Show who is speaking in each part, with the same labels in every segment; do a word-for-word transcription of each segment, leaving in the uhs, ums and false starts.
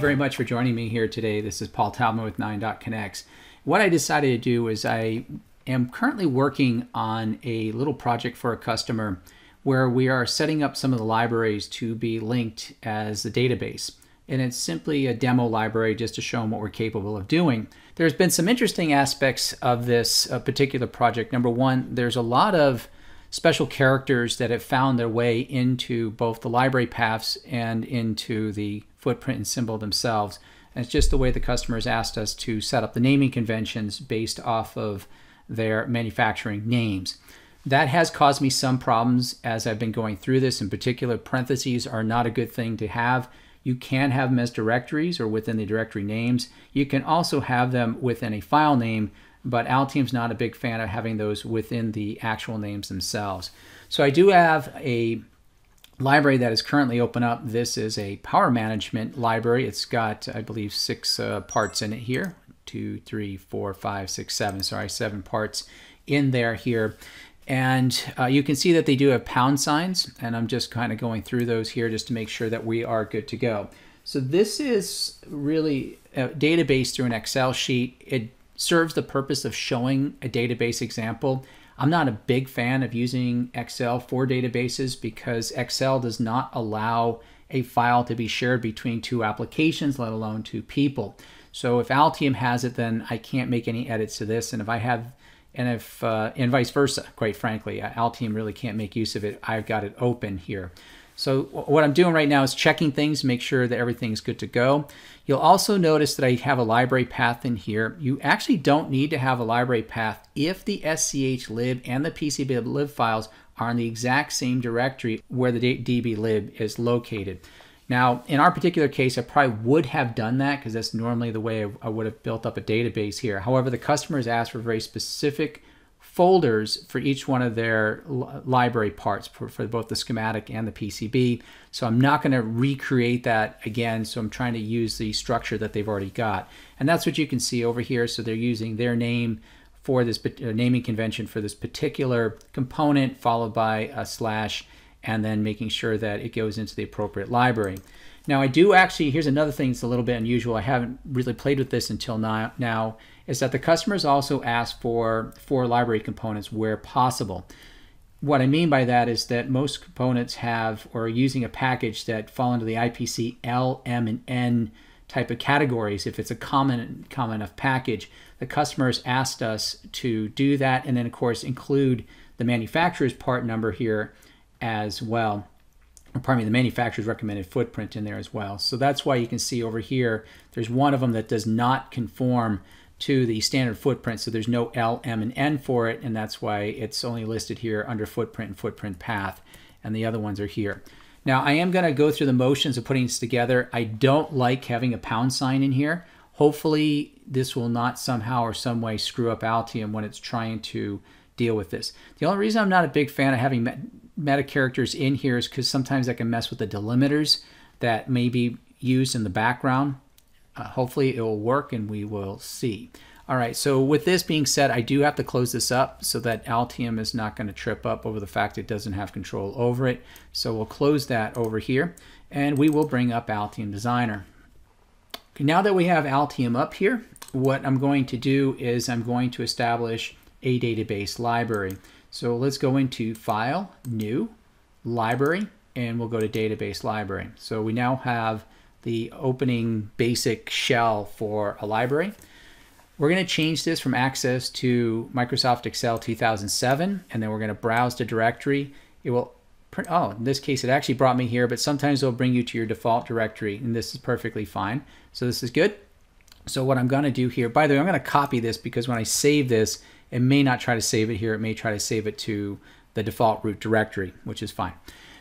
Speaker 1: very much for joining me here today. This is Paul Talbot with nine dot connects. What I decided to do is I am currently working on a little project for a customer where we are setting up some of the libraries to be linked as a database. And it's simply a demo library just to show them what we're capable of doing. There's been some interesting aspects of this uh, particular project. Number one, there's a lot of special characters that have found their way into both the library paths and into the footprint and symbol themselves. And it's just the way the customers asked us to set up the naming conventions based off of their manufacturing names. That has caused me some problems as I've been going through this. In particular, parentheses are not a good thing to have. You can have them as directories or within the directory names. You can also have them within a file name, but Altium's not a big fan of having those within the actual names themselves. So I do have a library that is currently open up. This is a power management library. It's got, I believe, six uh, parts in it here. Two, three, four, five, six, seven. Sorry, seven parts in there here. And uh, you can see that they do have pound signs, and I'm just kind of going through those here just to make sure that we are good to go. So this is really a database through an Excel sheet. It serves the purpose of showing a database example. I'm not a big fan of using Excel for databases because Excel does not allow a file to be shared between two applications, let alone two people. So if Altium has it, then I can't make any edits to this. And if I have, and if, uh, and vice versa, quite frankly, Altium really can't make use of it. I've got it open here. So what I'm doing right now is checking things, make sure that everything's good to go. You'll also notice that I have a library path in here. You actually don't need to have a library path if the S C H lib and the P C B lib files are in the exact same directory where the DbLib is located. Now, in our particular case, I probably would have done that because that's normally the way I would have built up a database here. However, the customers asked for very specific folders for each one of their library parts for, for both the schematic and the P C B. So I'm not going to recreate that again. So I'm trying to use the structure that they've already got. And that's what you can see over here. So they're using their name for this uh, naming convention for this particular component, followed by a slash, and then making sure that it goes into the appropriate library. Now I do actually, here's another thing that's a little bit unusual. I haven't really played with this until now, now is that the customers also ask for four library components where possible. What I mean by that is that most components have or are using a package that fall into the I P C L, M, and N type of categories. If it's a common, common enough package, the customers asked us to do that, and then of course include the manufacturer's part number here as well. Or pardon me, the manufacturer's recommended footprint in there as well. So that's why you can see over here, there's one of them that does not conform to the standard footprint. So there's no L, M, and N for it. And that's why it's only listed here under footprint and footprint path. And the other ones are here. Now I am going to go through the motions of putting this together. I don't like having a pound sign in here. Hopefully this will not somehow or some way screw up Altium when it's trying to deal with this. The only reason I'm not a big fan of having met meta characters in here is because sometimes I can mess with the delimiters that may be used in the background. Uh, hopefully it will work and we will see. All right, so with this being said, I do have to close this up so that Altium is not going to trip up over the fact it doesn't have control over it. So we'll close that over here and we will bring up Altium Designer. Okay, now that we have Altium up here, what I'm going to do is I'm going to establish a database library. So let's go into File, New, Library, and we'll go to Database Library. So we now have the opening basic shell for a library. We're going to change this from Access to Microsoft Excel two thousand seven, and then we're going to browse the directory. It will print, oh, in this case it actually brought me here, but sometimes it'll bring you to your default directory, and this is perfectly fine. So this is good. So what I'm going to do here, by the way, I'm going to copy this because when I save this, it may not try to save it here. It may try to save it to the default root directory, which is fine.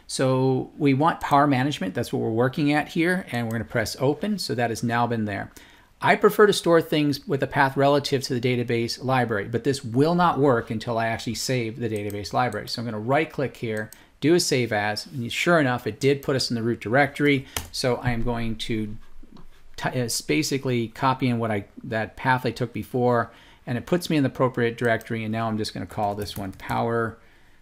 Speaker 1: So we want power management. That's what we're working at here. And we're going to press open. So that has now been there. I prefer to store things with a path relative to the database library, but this will not work until I actually save the database library. So I'm going to right click here, do a save as, and sure enough, it did put us in the root directory. So I am going to it's basically copying what I that path I took before, and it puts me in the appropriate directory. And now I'm just going to call this one power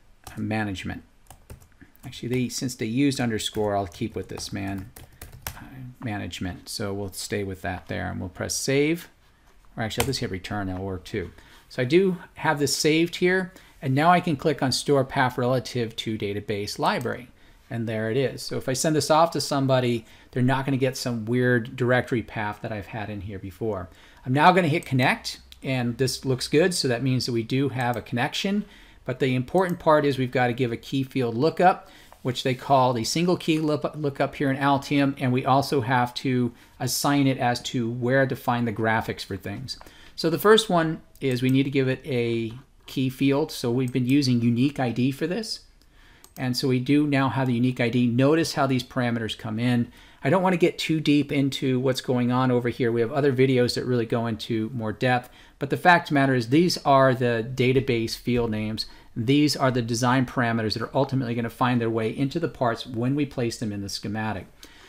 Speaker 1: management. Actually, they since they used underscore, I'll keep with this, man. management. So we'll stay with that there, and we'll press save. Or actually, I'll just hit return. That'll work too. So I do have this saved here, and now I can click on store path relative to database library. And there it is. So if I send this off to somebody, they're not going to get some weird directory path that I've had in here before. I'm now going to hit connect, and this looks good. So that means that we do have a connection. But the important part is we've got to give a key field lookup, which they call the single key lookup here in Altium. And we also have to assign it as to where to find the graphics for things. So the first one is we need to give it a key field. So we've been using unique I D for this. And so we do now have the unique I D. Notice how these parameters come in. I don't want to get too deep into what's going on over here. We have other videos that really go into more depth. But the fact of the matter is these are the database field names. These are the design parameters that are ultimately going to find their way into the parts when we place them in the schematic.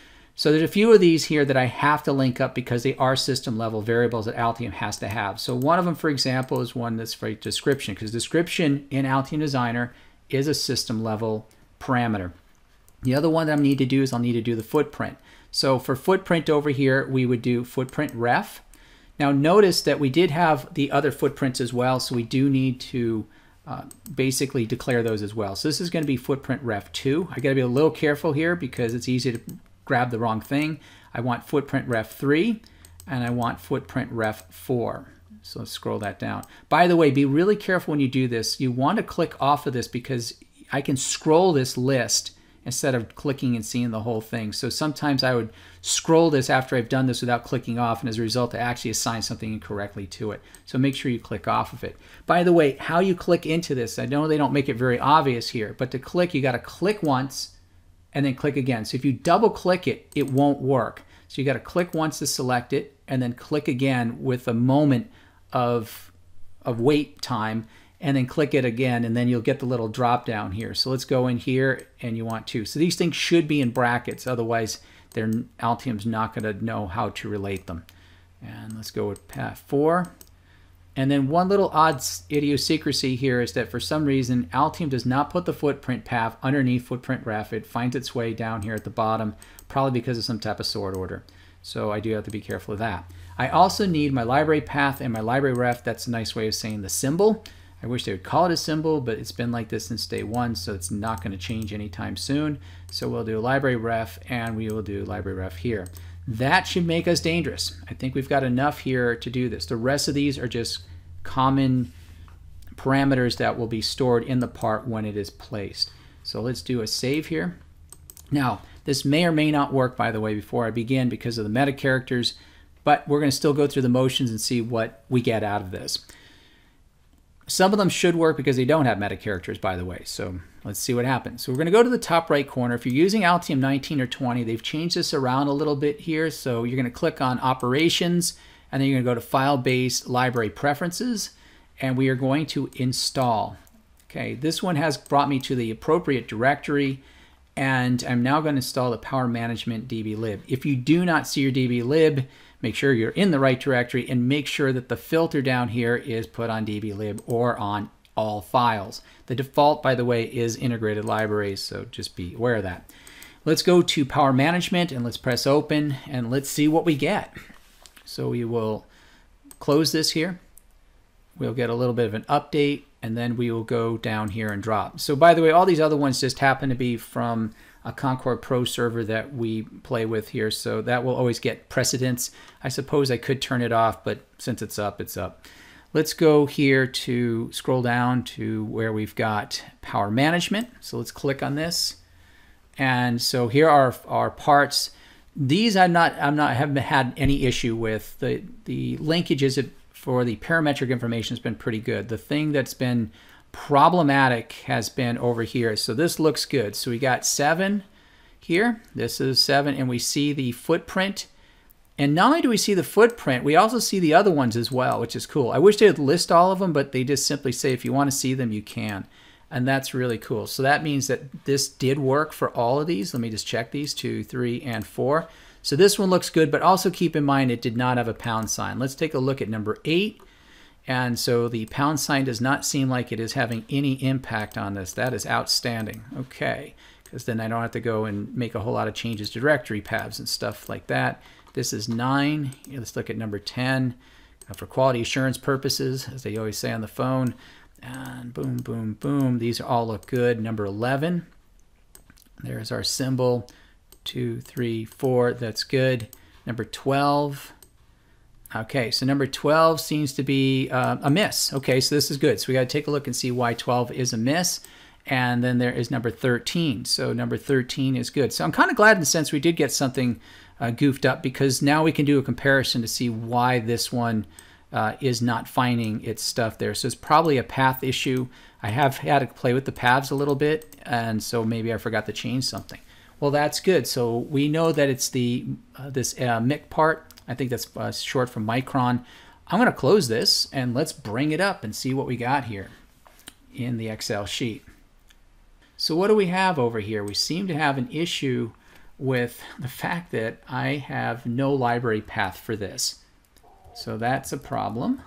Speaker 1: So there's a few of these here that I have to link up because they are system level variables that Altium has to have. So one of them, for example, is one that's for description, because description in Altium Designer is a system level parameter. The other one that I need to do is I'll need to do the footprint. So for footprint over here, we would do footprint ref. Now notice that we did have the other footprints as well, so we do need to uh, basically declare those as well. So this is going to be footprint ref two. I got to be a little careful here because it's easy to grab the wrong thing. I want footprint ref three, and I want footprint ref four. So let's scroll that down. By the way, be really careful when you do this. You want to click off of this because I can scroll this list instead of clicking and seeing the whole thing. So sometimes I would scroll this after I've done this without clicking off, and as a result I actually assign something incorrectly to it. So make sure you click off of it. By the way, how you click into this, I know they don't make it very obvious here, but to click you got to click once and then click again. So if you double click it, it won't work. So you got to click once to select it and then click again with a moment of, of wait time, and then click it again, and then you'll get the little drop down here. So let's go in here, and you want to. So these things should be in brackets, otherwise they're, Altium's not going to know how to relate them. And let's go with path four. And then one little odd idiosyncrasy here is that for some reason Altium does not put the footprint path underneath footprint ref. It finds its way down here at the bottom, probably because of some type of sort order. So I do have to be careful of that. I also need my library path and my library ref. That's a nice way of saying the symbol. I wish they would call it a symbol, but it's been like this since day one, so it's not going to change anytime soon. So we'll do library ref, and we will do library ref here. That should make us dangerous. I think we've got enough here to do this. The rest of these are just common parameters that will be stored in the part when it is placed. So let's do a save here. Now, this may or may not work, by the way, before I begin because of the meta characters, but we're going to still go through the motions and see what we get out of this. Some of them should work because they don't have meta characters, by the way. So let's see what happens. So we're going to go to the top right corner. If you're using Altium nineteen or twenty, they've changed this around a little bit here. So you're going to click on Operations, and then you're going to go to File-Based Library Preferences, and we are going to install. Okay, this one has brought me to the appropriate directory, and I'm now going to install the Power Management DbLib. If you do not see your DbLib, make sure you're in the right directory, and make sure that the filter down here is put on DbLib or on all files. The default, by the way, is integrated libraries, so just be aware of that. Let's go to Power Management, and let's press open, and let's see what we get. So we will close this here. We'll get a little bit of an update, and then we will go down here and drop. So by the way, all these other ones just happen to be from a Concord Pro server that we play with here, so that will always get precedence. I suppose I could turn it off, but since it's up, it's up. Let's go here to scroll down to where we've got Power Management. So let's click on this. And so here are our parts. These I'm not, I'm not, haven't had any issue with. The, the linkages for the parametric information has been pretty good. The thing that's been problematic has been over here. So this looks good. So we got seven here. This is seven, and we see the footprint. And not only do we see the footprint, we also see the other ones as well, which is cool. I wish they would list all of them, but they just simply say if you want to see them, you can. And that's really cool. So that means that this did work for all of these. Let me just check these, two, three, and four. So this one looks good, but also keep in mind it did not have a pound sign. Let's take a look at number eight. And so the pound sign does not seem like it is having any impact on this. That is outstanding. Okay, because then I don't have to go and make a whole lot of changes to directory paths and stuff like that. This is nine. Let's look at number ten uh, for quality assurance purposes, as they always say on the phone. And boom, boom, boom. These all look good. Number eleven. There's our symbol. Two, three, four. That's good. Number twelve. Okay, so number twelve seems to be uh, a miss. Okay, so this is good. So we got to take a look and see why twelve is a miss. And then there is number thirteen. So number thirteen is good. So I'm kind of glad in the sense we did get something uh, goofed up, because now we can do a comparison to see why this one uh, is not finding its stuff there. So it's probably a path issue. I have had to play with the paths a little bit, and so maybe I forgot to change something. Well, that's good. So we know that it's the uh, this uh, M I C part. I think that's uh, short for micron. I'm going to close this, and let's bring it up and see what we got here in the Excel sheet. So what do we have over here? We seem to have an issue with the fact that I have no library path for this. So that's a problem.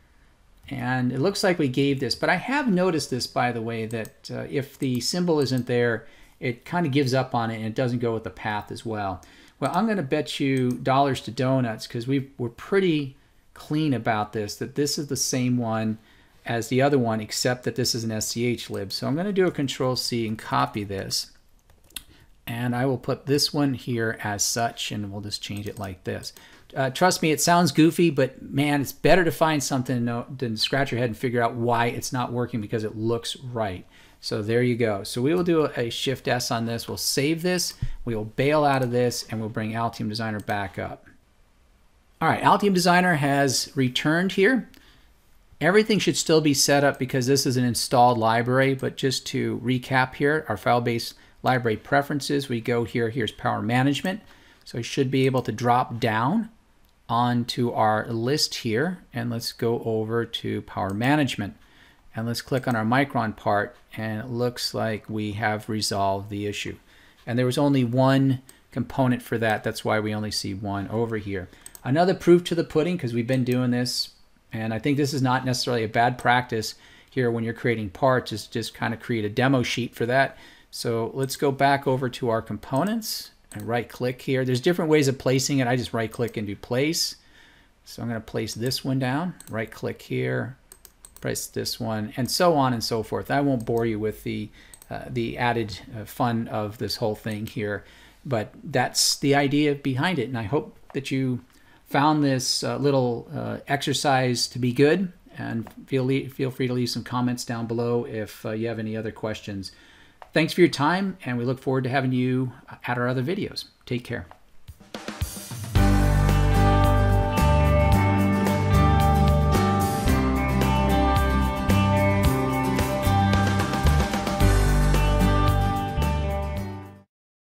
Speaker 1: And it looks like we gave this, but I have noticed this, by the way, that uh, if the symbol isn't there, it kind of gives up on it and it doesn't go with the path as well. Well, I'm going to bet you dollars to donuts, because we we're pretty clean about this, that this is the same one as the other one, except that this is an S C H lib. So I'm going to do a control C and copy this. And I will put this one here as such, and we'll just change it like this. Uh, trust me, it sounds goofy, but man, it's better to find something than scratch your head and figure out why it's not working, because it looks right. So there you go. So we will do a Shift S on this. We'll save this. We will bail out of this, and we'll bring Altium Designer back up. All right, Altium Designer has returned here. Everything should still be set up because this is an installed library, but just to recap here, our file-based library preferences, we go here, here's power management. So we should be able to drop down onto our list here, and let's go over to power management. And let's click on our micron part, and it looks like we have resolved the issue. And there was only one component for that. That's why we only see one over here. Another proof to the pudding, because we've been doing this, and I think this is not necessarily a bad practice here when you're creating parts, is just kind of create a demo sheet for that. So let's go back over to our components and right click here. There's different ways of placing it. I just right click and do place. So I'm going to place this one down, right click here, press this one, and so on and so forth. I won't bore you with the uh, the added uh, fun of this whole thing here, but that's the idea behind it. And I hope that you found this uh, little uh, exercise to be good, and feel feel free to leave some comments down below if uh, you have any other questions. Thanks for your time, and we look forward to having you at our other videos. Take care.